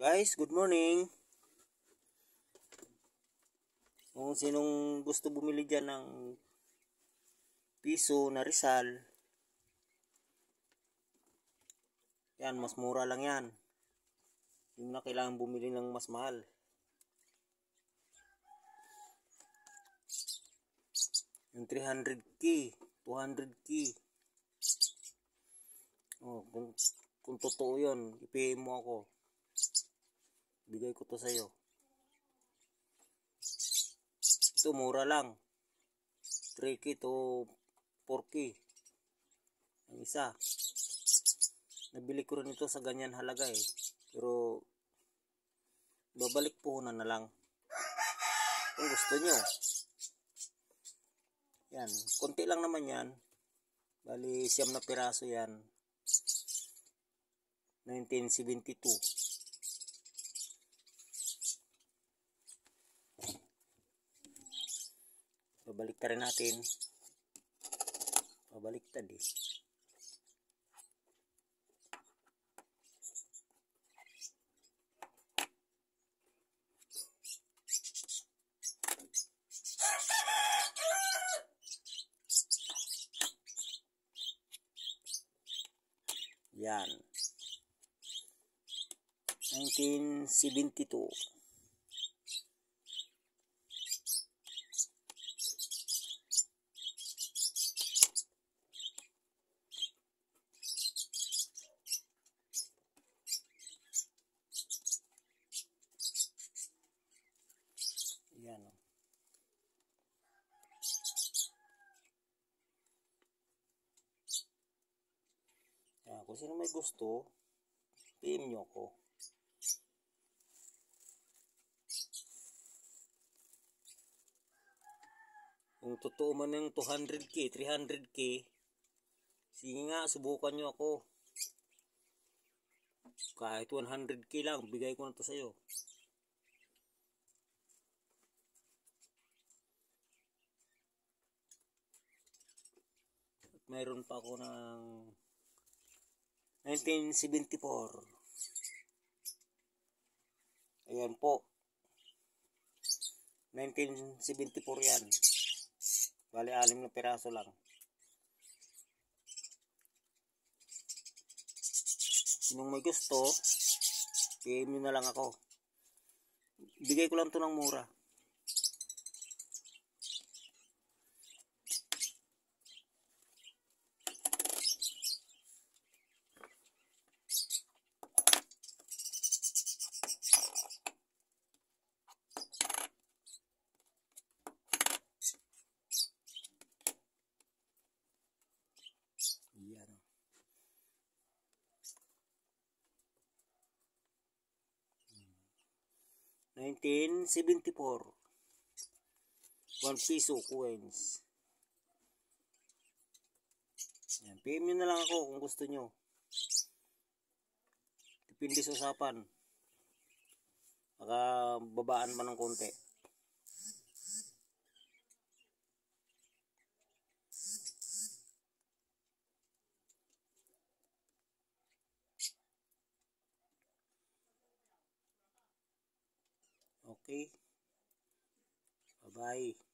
Guys, good morning. Kung sinong gusto bumili dyan ng piso na Rizal, yan, mas mura lang yan. Hindi na kailangan bumili ng mas mahal. Yung 300k, 200k. Oh, kung totoo yun, i-PM mo ako. Bigay ko to sa'yo. Ito mura lang. 3k to 4k. Ang isa. Nabili ko rin ito sa ganyan halaga eh. Pero babalik puhunan na lang. Kung gusto nyo. Yan. Konti lang naman yan. Bali 9 na piraso yan. 1972. Babaliktad rin natin. Babaliktad eh. Yan. 1972. Yan. Yan. Kung sino may gusto, PM nyo ako. Kung totoo man yung 200k, 300k, sige nga, subukan nyo ako. Kahit 100k lang, bigay ko na to sa'yo. At mayroon pa ako ng 1974. Ayan po. 1974 yan. Bali 6 na piraso lang. Sinong may gusto, PM nyo na lang ako. Bigay ko lang to ng mura. Yan. 1974. 1 piso coins. Yan. PM nyo na lang ako kung gusto nyo. Depende sa usapan. Baka babaan man ng konti. Okay. Bye-bye.